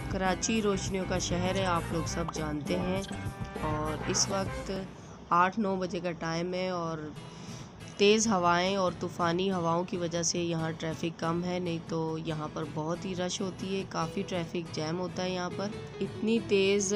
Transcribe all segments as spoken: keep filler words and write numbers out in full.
कराची रोशनियों का शहर है, आप लोग सब जानते हैं। और इस वक्त आठ नौ बजे का टाइम है और तेज़ हवाएं और तूफ़ानी हवाओं की वजह से यहाँ ट्रैफ़िक कम है, नहीं तो यहाँ पर बहुत ही रश होती है। काफ़ी ट्रैफ़िक जैम होता है यहाँ पर। इतनी तेज़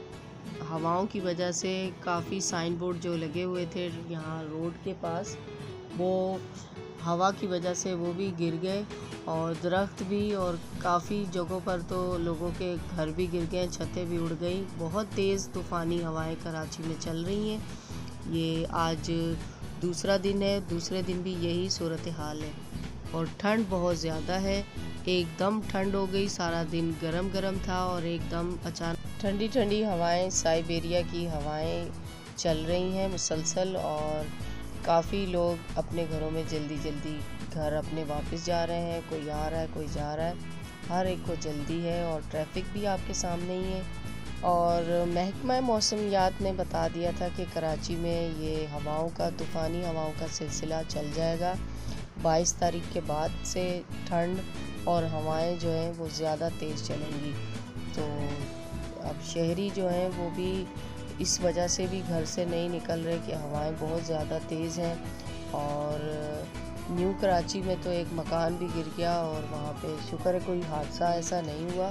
हवाओं की वजह से काफ़ी साइन बोर्ड जो लगे हुए थे यहाँ रोड के पास, वो हवा की वजह से वो भी गिर गए, और दरख्त भी, और काफ़ी जगहों पर तो लोगों के घर भी गिर गए, छतें भी उड़ गई। बहुत तेज़ तूफ़ानी हवाएं कराची में चल रही हैं। ये आज दूसरा दिन है, दूसरे दिन भी यही सूरत हाल है और ठंड बहुत ज़्यादा है। एकदम ठंड हो गई, सारा दिन गरम गरम था और एकदम अचानक ठंडी ठंडी हवाएं, साइबेरिया की हवाएं चल रही हैं मुसलसल। और काफ़ी लोग अपने घरों में जल्दी जल्दी घर अपने वापस जा रहे हैं। कोई आ रहा है, कोई जा रहा है, हर एक को जल्दी है और ट्रैफिक भी आपके सामने ही है। और महकमा मौसमियात ने बता दिया था कि कराची में ये हवाओं का, तूफ़ानी हवाओं का सिलसिला चल जाएगा। बाईस तारीख के बाद से ठंड और हवाएं जो हैं वो ज़्यादा तेज़ चलेंगी। तो अब शहरी जो हैं वो भी इस वजह से भी घर से नहीं निकल रहे कि हवाएं बहुत ज़्यादा तेज़ हैं। और न्यू कराची में तो एक मकान भी गिर गया और वहाँ पे शुक्र है कोई हादसा ऐसा नहीं हुआ।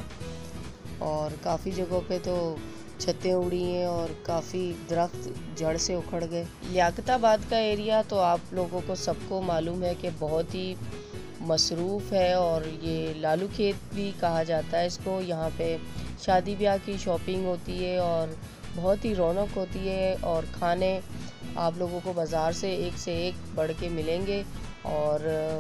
और काफ़ी जगहों पे तो छतें उड़ी हैं और काफ़ी दरख्त जड़ से उखड़ गए। लियाकताबाद का एरिया तो आप लोगों को सबको मालूम है कि बहुत ही मसरूफ़ है और ये लालू खेत भी कहा जाता है इसको। यहाँ पे शादी ब्याह की शॉपिंग होती है और बहुत ही रौनक होती है, और खाने आप लोगों को बाज़ार से एक से एक बढ़ के मिलेंगे। और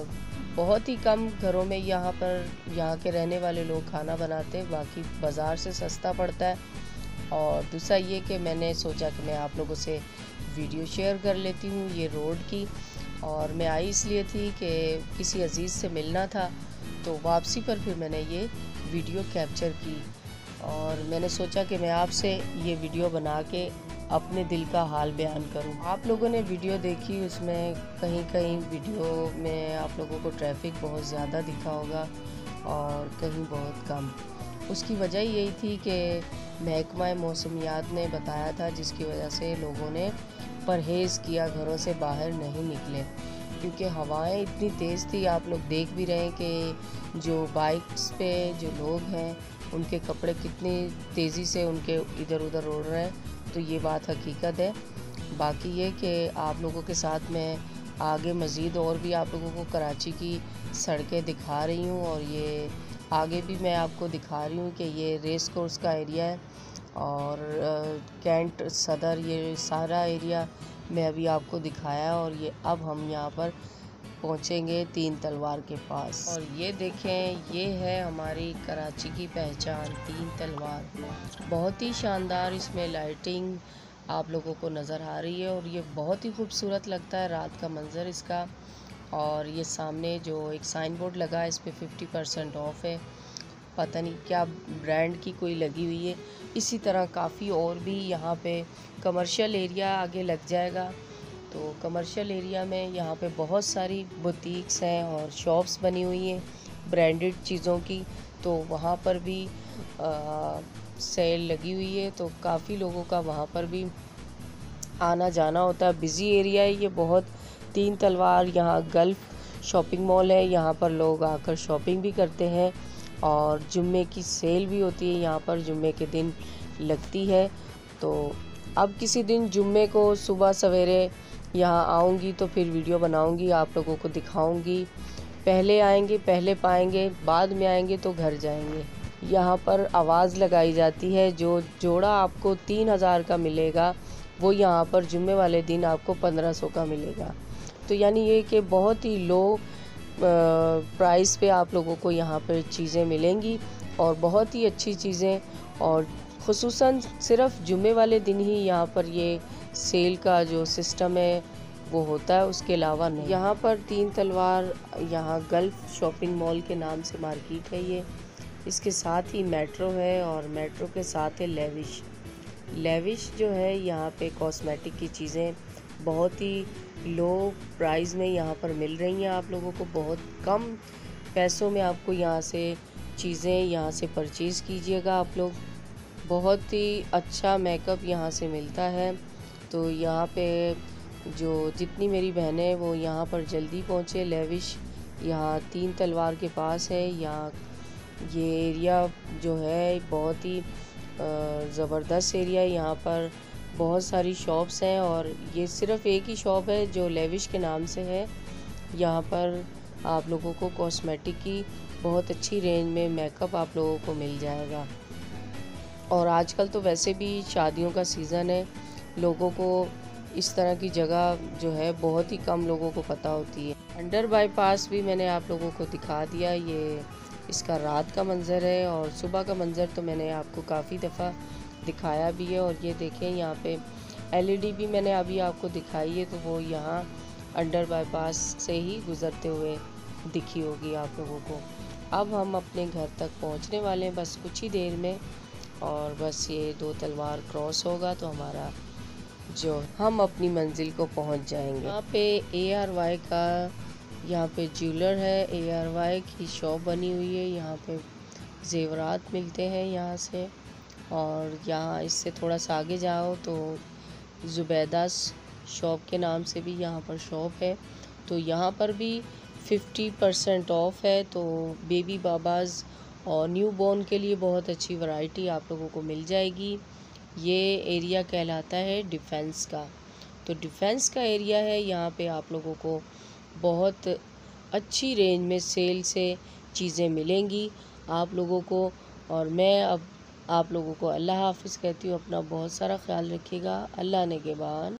बहुत ही कम घरों में यहाँ पर यहाँ के रहने वाले लोग खाना बनाते हैं, बाकी बाज़ार से सस्ता पड़ता है। और दूसरा ये कि मैंने सोचा कि मैं आप लोगों से वीडियो शेयर कर लेती हूँ ये रोड की। और मैं आई इसलिए थी कि किसी अजीज़ से मिलना था, तो वापसी पर फिर मैंने ये वीडियो कैप्चर की और मैंने सोचा कि मैं आपसे ये वीडियो बना के अपने दिल का हाल बयान करूं। आप लोगों ने वीडियो देखी, उसमें कहीं कहीं वीडियो में आप लोगों को ट्रैफिक बहुत ज़्यादा दिखा होगा और कहीं बहुत कम। उसकी वजह यही थी कि महकमा मौसमियात ने बताया था, जिसकी वजह से लोगों ने परहेज़ किया, घरों से बाहर नहीं निकले, क्योंकि हवाएं इतनी तेज़ थी। आप लोग देख भी रहे हैं कि जो बाइक्स पे जो लोग हैं उनके कपड़े कितनी तेज़ी से उनके इधर उधर उड़ रहे हैं, तो ये बात हकीकत है। बाकी ये कि आप लोगों के साथ मैं आगे मज़ीद और भी आप लोगों को कराची की सड़कें दिखा रही हूँ, और ये आगे भी मैं आपको दिखा रही हूँ कि ये रेस कोर्स का एरिया है और कैंट सदर, ये सारा एरिया मैं अभी आपको दिखाया। और ये अब हम यहाँ पर पहुँचेंगे तीन तलवार के पास। और ये देखें, ये है हमारी कराची की पहचान, तीन तलवार। बहुत ही शानदार इसमें लाइटिंग आप लोगों को नज़र आ रही है और ये बहुत ही खूबसूरत लगता है रात का मंज़र इसका। और ये सामने जो एक साइन बोर्ड लगा है, इस पर फिफ्टी परसेंट ऑफ़ है, पता नहीं क्या ब्रांड की कोई लगी हुई है। इसी तरह काफ़ी और भी यहाँ पे कमर्शियल एरिया आगे लग जाएगा। तो कमर्शियल एरिया में यहाँ पे बहुत सारी बुटीक्स हैं और शॉप्स बनी हुई हैं ब्रांडेड चीज़ों की, तो वहाँ पर भी आ, सेल लगी हुई है, तो काफ़ी लोगों का वहाँ पर भी आना जाना होता है। बिज़ी एरिया है ये बहुत। तीन तलवार यहाँ गल्फ़ शॉपिंग मॉल है, यहाँ पर लोग आकर शॉपिंग भी करते हैं और जुम्मे की सेल भी होती है यहाँ पर, जुम्मे के दिन लगती है। तो अब किसी दिन जुम्मे को सुबह सवेरे यहाँ आऊँगी तो फिर वीडियो बनाऊँगी, आप लोगों को दिखाऊँगी। पहले आएंगे पहले पाएंगे, बाद में आएंगे तो घर जाएंगे। यहाँ पर आवाज़ लगाई जाती है, जो जोड़ा आपको तीन हज़ार का मिलेगा वो यहाँ पर जुम्मे वाले दिन आपको पंद्रह सौ का मिलेगा। तो यानी ये कि बहुत ही लो प्राइस पे आप लोगों को यहाँ पर चीज़ें मिलेंगी और बहुत ही अच्छी चीज़ें। और ख़ुसूसन सिर्फ़ जुम्मे वाले दिन ही यहाँ पर ये सेल का जो सिस्टम है वो होता है, उसके अलावा नहीं। यहाँ पर तीन तलवार, यहाँ गल्फ़ शॉपिंग मॉल के नाम से मार्केट है ये। इसके साथ ही मेट्रो है और मेट्रो के साथ है लेविश। लेविश जो है यहाँ पे कॉस्मेटिक की चीज़ें बहुत ही लो प्राइस में यहाँ पर मिल रही हैं आप लोगों को। बहुत कम पैसों में आपको यहाँ से चीज़ें यहाँ से परचेज़ कीजिएगा आप लोग। बहुत ही अच्छा मेकअप यहाँ से मिलता है। तो यहाँ पे जो जितनी मेरी बहनें हैं वो यहाँ पर जल्दी पहुँचे। लेविश यहाँ तीन तलवार के पास है। यहाँ ये एरिया जो है बहुत ही ज़बरदस्त एरिया है। यहाँ पर बहुत सारी शॉप्स हैं और ये सिर्फ़ एक ही शॉप है जो लेविश के नाम से है। यहाँ पर आप लोगों को कॉस्मेटिक की बहुत अच्छी रेंज में मेकअप आप लोगों को मिल जाएगा। और आजकल तो वैसे भी शादियों का सीज़न है, लोगों को इस तरह की जगह जो है बहुत ही कम लोगों को पता होती है। अंडर बाईपास भी मैंने आप लोगों को दिखा दिया। ये इसका रात का मंज़र है और सुबह का मंज़र तो मैंने आपको काफ़ी दफ़ा दिखाया भी है। और ये देखें यहाँ पे एलईडी भी मैंने अभी आपको दिखाई है, तो वो यहाँ अंडर बाईपास से ही गुज़रते हुए दिखी होगी आप लोगों को। अब हम अपने घर तक पहुँचने वाले हैं बस कुछ ही देर में, और बस ये दो तलवार क्रॉस होगा तो हमारा जो हम अपनी मंजिल को पहुंच जाएंगे। यहाँ पे ए आर वाई का यहाँ पे ज्वेलर है। ए आर वाई की शॉप बनी हुई है। यहाँ पे जेवरात मिलते हैं यहाँ से। और यहाँ इससे थोड़ा सा आगे जाओ तो ज़ुबैदास शॉप के नाम से भी यहाँ पर शॉप है। तो यहाँ पर भी फिफ्टी परसेंट ऑफ है। तो बेबी बाबाज़ और न्यू बॉर्न के लिए बहुत अच्छी वैरायटी आप लोगों को मिल जाएगी। ये एरिया कहलाता है डिफेंस का। तो डिफेंस का एरिया है। यहाँ पे आप लोगों को बहुत अच्छी रेंज में सेल से चीज़ें मिलेंगी आप लोगों को। और मैं अब आप लोगों को अल्लाह हाफ़िज़ कहती हूँ। अपना बहुत सारा ख्याल रखिएगा। अल्लाह ने के बाद।